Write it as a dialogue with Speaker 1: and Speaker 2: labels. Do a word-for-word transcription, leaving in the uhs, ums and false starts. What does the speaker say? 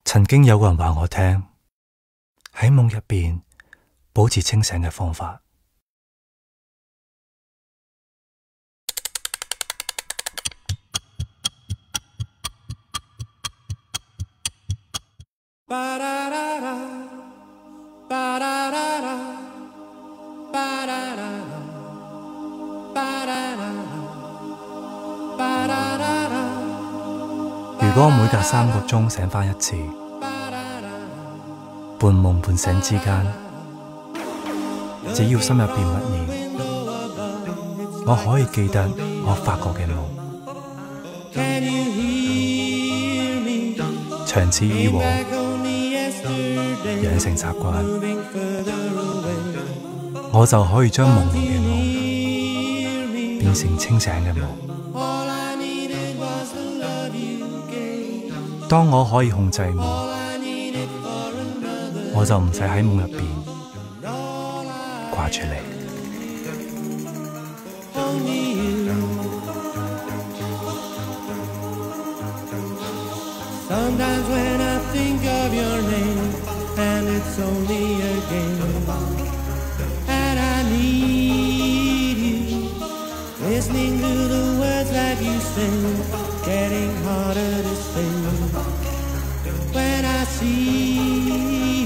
Speaker 1: 曾經有個人話我聽，喺夢入邊保持清醒嘅方法。如果我每隔三個鐘醒返一次，半夢半醒之間，只要心入邊默念，我可以記得我發過嘅夢，長此以往，養成習慣，我就可以將朦朧嘅夢變成清醒嘅夢。當我可以控制夢，我就唔使喺夢入邊掛住你。Sometimes when I think of your name and it's only a game and I need you, listening to the words that you sing, getting harder to sing when I see